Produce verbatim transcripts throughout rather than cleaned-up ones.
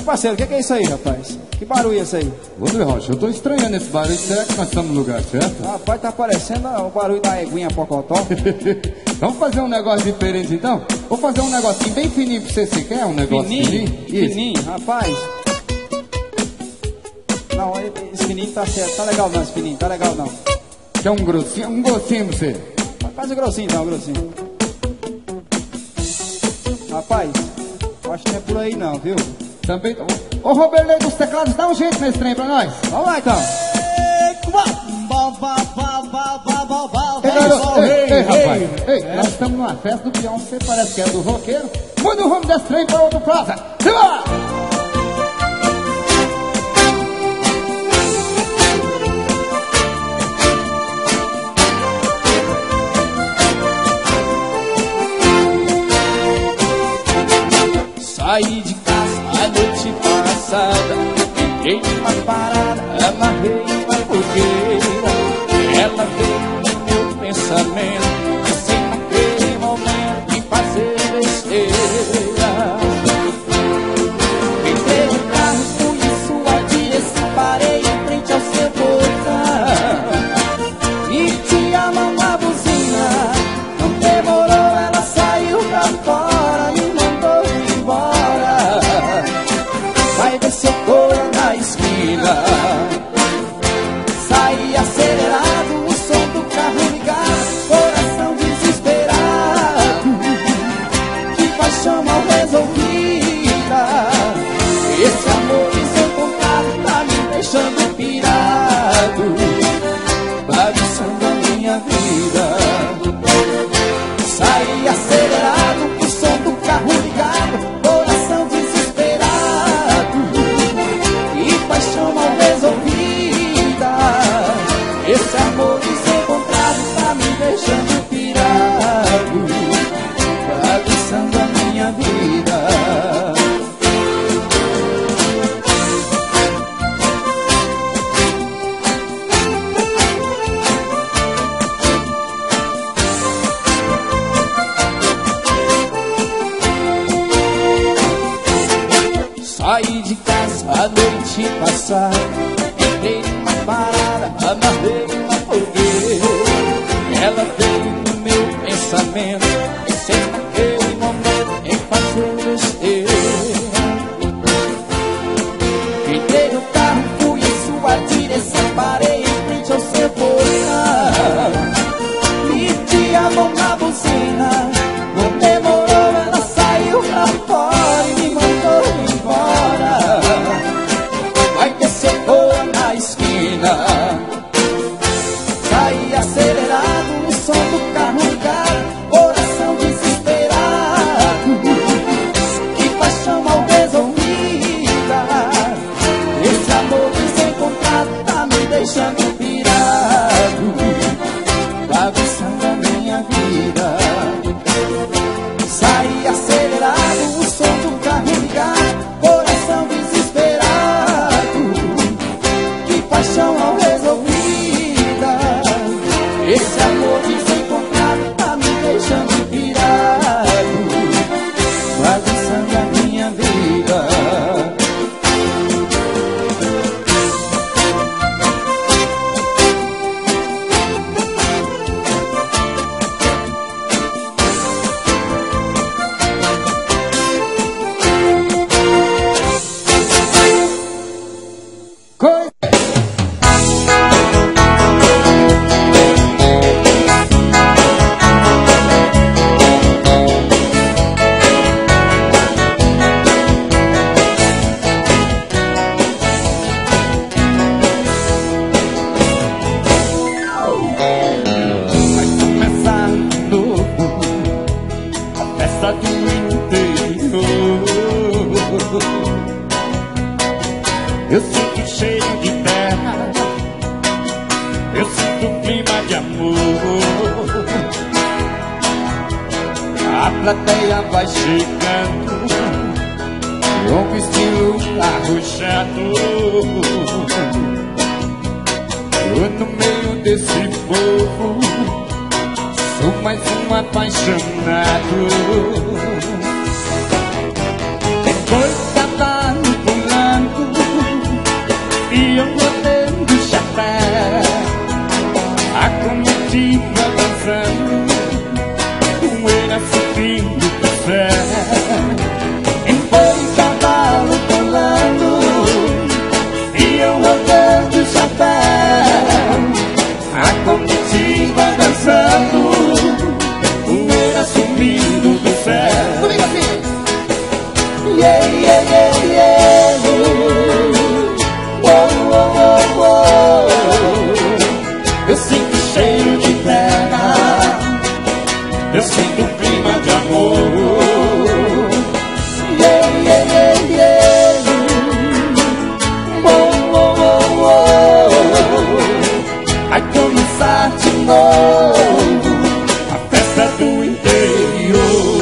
parceiro, o que, que é isso aí, rapaz? Que barulho é esse aí? Ô, Rocha, eu tô estranhando esse barulho. Será que nós estamos no lugar certo? Rapaz, tá parecendo o barulho da eguinha pocotó. Vamos fazer um negócio diferente então? Vou fazer um negocinho bem fininho pra você. Você quer um negócio fininho? Fininho, fininho rapaz. Não, esse fininho tá certo. Tá legal não, esse fininho, tá legal não. Quer um grossinho? Um grossinho pra você. Faz o grossinho então, o grossinho. Rapaz, acho que não é por aí não, viu? Também. Ô, Roberto dos teclados, dá um jeito nesse trem pra nós. Vamos lá então. Ei, garoto, ei, ei, rapaz. Ei, é. Nós estamos numa festa do peão, você parece que é do roqueiro. Muda o rumo desse trem para outro praça. Simbora! Saí de casa a noite passada, entrei numa parada, amarrei uma fogueira. Ela veio no meu pensamento, pensei naquele momento em fazer besteira. Entrei no carro, fui em sua direção, parei em frente ao seu portão e te a mão na buzina. Não demorou, ela saiu pra fora, me mandou embora. Vai ver seu coro na esquina. Saí acelerado, o som do carro ligado, coração desesperado. Que paixão mal resolvida, esse amor desencontrado tá me deixando pirado, bagunçando a minha vida. Saí acelerado, o som do carro ligado, coração desesperado. Que paixão mal resolvida, esse amor desencontrado tá me deixando pirado, bagunçando a minha vida. Saí de casa a noite passada, entrei numa parada, amarrei uma fogueira. Ela veio no meu pensamento, pensei naquele momento em fazer besteira. Entrei no carro, fui em sua direção, parei em frente ao seu portão e te a mão na buzina. Não demorou, ela saiu pra fora e me mandou embora. Vai descer boa na esquina. Saí acelerado, o som do carro ligado, coração desesperado. Que paixão mal resolvida, esse amor desencontrado tá me deixando pirado, bagunçando a minha vida. Saí acelerado, o som do carro ligado, coração desesperado. Que paixão mal resolvida, esse amor desencontrado tá me deixando pirado, bagunçando a minha vida. Coisa. Vai começar de novo a festa do interior. Eu sinto o cheiro de terra, eu sinto o clima de amor. A plateia vai chegando com o estilo arrojado. Eu no meio desse povo sou mais um apaixonado. Depois de cantar no poeira subindo do céu. E foi cavalo pulando, e eu rodando o chapéu. A comitiva dançando, poeira subindo do céu. Comigo assim. Yeah, yeah, yeah, yeah. Oh, oh, oh, oh. Eu sinto cheiro de terra, eu sinto o clima de amor. Yeah, yeah, yeah, yeah. Oh, oh, oh, oh. Vai começar de novo a festa do interior.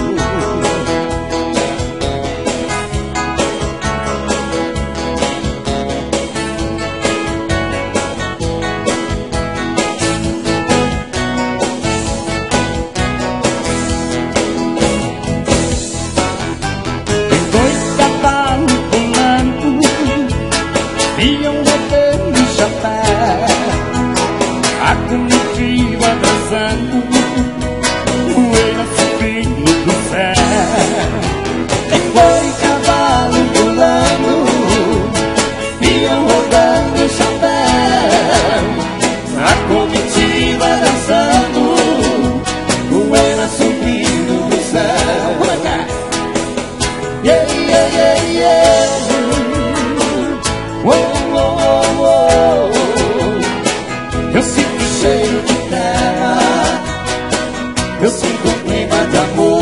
A comitiva dançando, poeira subindo do céu. E foi cavalo pulando, iam rodando o chapéu. A comitiva dançando, poeira subindo do céu. Como é que é? Yeah, yeah, yeah, yeah. Oh, oh, oh, oh. Eu sinto cheiro de terra, eu sinto um clima de amor.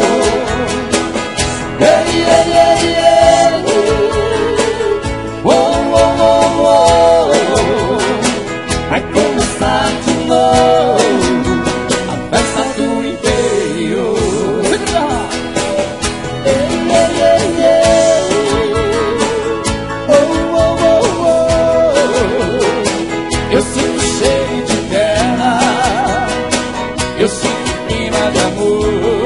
Yeah, yeah, yeah, yeah. Oh, oh, oh, oh. Vai começar de novo a festa do interior. Yeah, yeah, yeah, yeah. Oh, oh, oh, oh. Eu sinto cheiro de terra, eu sinto clima de amor.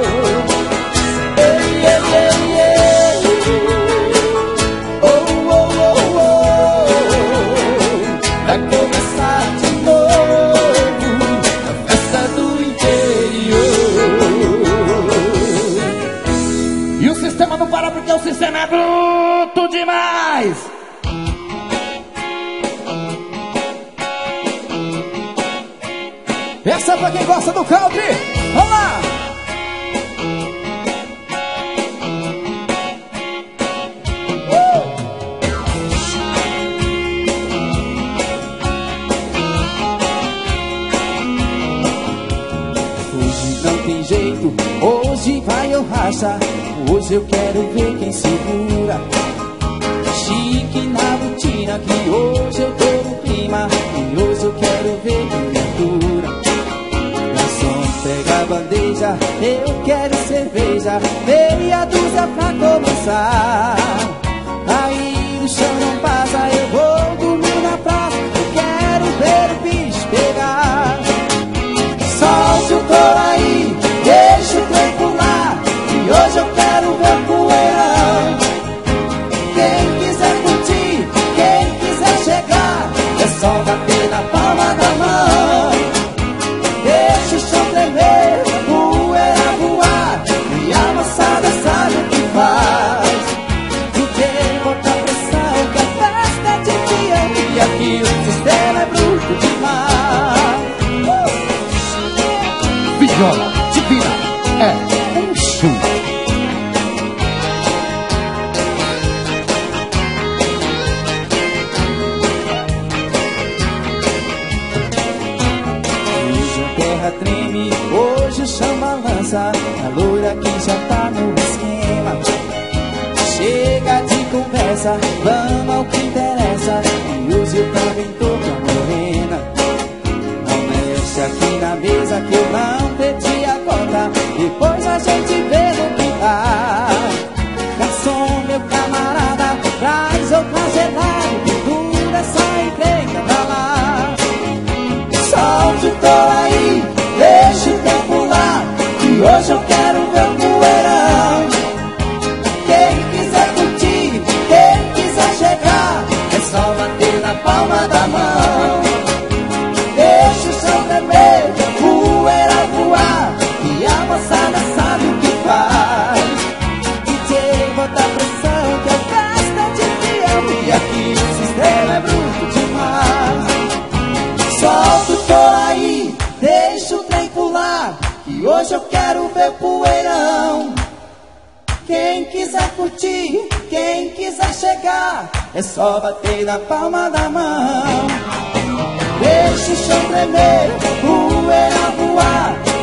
Ei, ei, ei, ei. Oh, oh, oh, oh. Vai começar de novo a festa do interior. E o sistema não para porque o sistema é bruto demais. Essa é pra quem gosta do country. Vamos lá! Uh! Hoje não tem jeito, hoje vai ou racha. Hoje eu quero ver quem segura. Chique na botina, que hoje eu tô no clima. E hoje eu quero ver quem atura. Pega a bandeja, eu quero cerveja, meia dúzia pra começar. Aí no chão não passa, eu vou dormir na praça. Eu quero ver o bicho pegar. Solte o touro aí, deixa o trem pular, e hoje eu quero ver o poeirão. Quem quiser curtir, quem quiser chegar, é só bater na palma da mão. Deixa o chão tremer, a poeira voar, e a moçada sabe o que faz. Porque bota pressão, que a festa é de dia, e aqui o sistema é bruto demais. uh! Viola divina é um show. Treme, hoje o chão balança, a loira que já tá no esquema. Chega de conversa, vamos ao que interessa, e hoje eu também tô com a morena. Não mexe aqui na mesa que eu não perdi a conta, depois a gente vê no que dá. Garçom, meu camarada, traz outra gelada, que dura essa encrenca pra lá. Solte o touro aí, deixa o tempo lá, que hoje eu quero ver o poeirão. Quem quiser curtir, quem quiser chegar, é só bater na palma da mão. Deixa o chão tremer, a poeira voar, e a que hoje eu quero ver poeirão. Quem quiser curtir, quem quiser chegar, é só bater na palma da mão. Deixa o chão tremer, poeira voar,